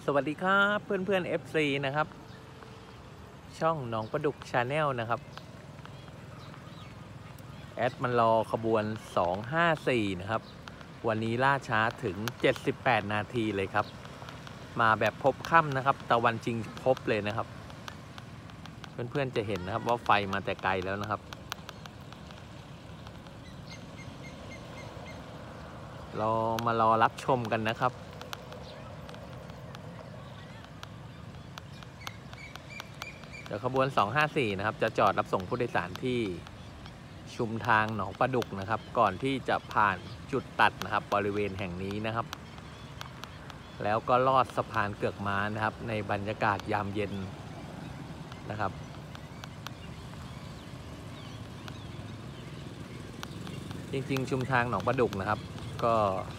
สวัสดีครับเพื่อนๆ FC นะครับช่องหนองประดุกชาแนลนะครับแอดมันรอขบวน254นะครับวันนี้ล่าช้าถึง78นาทีเลยครับมาแบบพบค่ำนะครับตะวันจริงพบเลยนะครับเพื่อนๆจะเห็นนะครับว่าไฟมาแต่ไกลแล้วนะครับเรามารอรับชมกันนะครับเดี๋ยวขบวน254นะครับจะจอดรับส่งผู้โดยสารที่ชุมทางหนองประดุกนะครับก่อนที่จะผ่านจุดตัดนะครับบริเวณแห่งนี้นะครับแล้วก็ลอดสะพานเกือกม้านะครับในบรรยากาศยามเย็นนะครับจริงๆชุมทางหนองประดุกนะครับก็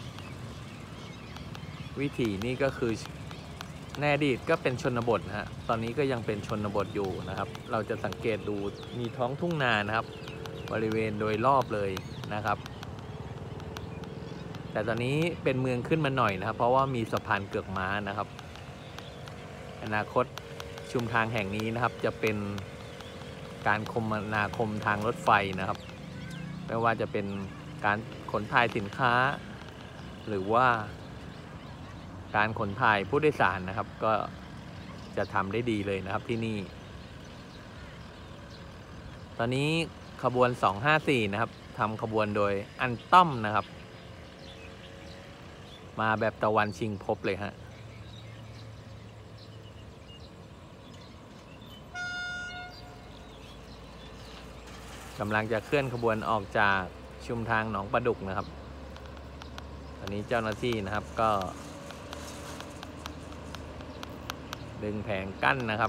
วิถีนี่ก็คือในอดีตก็เป็นชนบทนะฮะตอนนี้ก็ยังเป็นชนบทอยู่นะครับเราจะสังเกตดูมีท้องทุ่งนานะครับบริเวณโดยรอบเลยนะครับแต่ตอนนี้เป็นเมืองขึ้นมาหน่อยนะครับเพราะว่ามีสะพานเกือกม้านะครับอนาคตชุมทางแห่งนี้นะครับจะเป็นการคมนาคมทางรถไฟนะครับไม่ว่าจะเป็นการขนถ่ายสินค้าหรือว่าการขนถ่ายผู้โดยสารนะครับก็จะทำได้ดีเลยนะครับที่นี่ตอนนี้ขบวน254นะครับทำขบวนโดยอันต้อมนะครับมาแบบตะวันชิงพบเลยฮะกำลังจะเคลื่อนขบวนออกจากชุมทางหนองประดุกนะครับตอนนี้เจ้าหน้าที่นะครับก็ดึงแผงกั้นนะครับ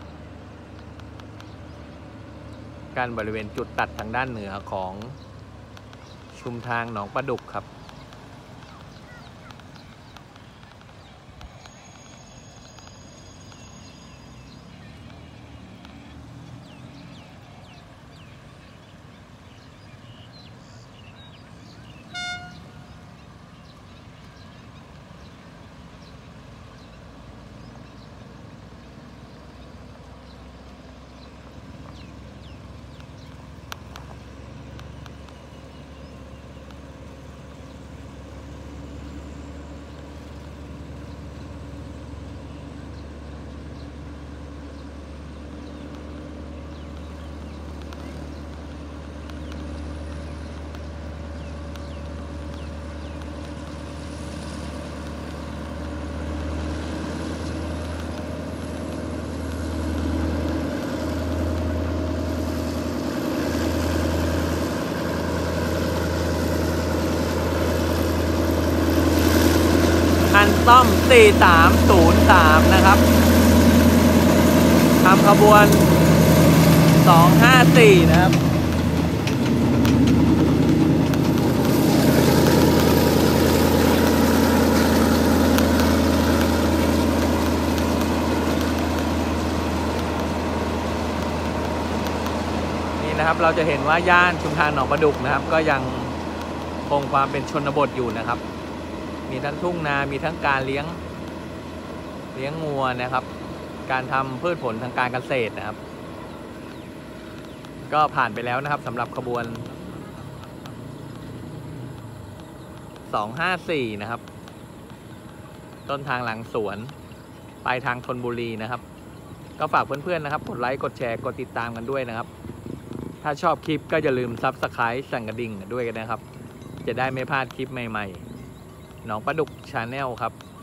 กั้นบริเวณจุดตัดทางด้านเหนือของชุมทางหนองประดุกครับอันต้อม4303นะครับทำขบวน254นะครับนี่นะครับเราจะเห็นว่าย่านชุมทางหนองประดุกนะครับก็ยังคงความเป็นชนบทอยู่นะครับมีทั้งทุ่งนามีทั้งการเลี้ยงงัวนะครับการทำพืชผลทางการเกษตรนะครับก็ผ่านไปแล้วนะครับสำหรับขบวน254นะครับต้นทางหลังสวนปลายทางธนบุรีนะครับก็ฝากเพื่อนๆนะครับกดไลค์กดแชร์กดติดตามกันด้วยนะครับถ้าชอบคลิปก็อย่าลืมSubscribeสั่นกระดิ่งด้วยกันนะครับจะได้ไม่พลาดคลิปใหม่ๆหนองประดุกชาแนลครับ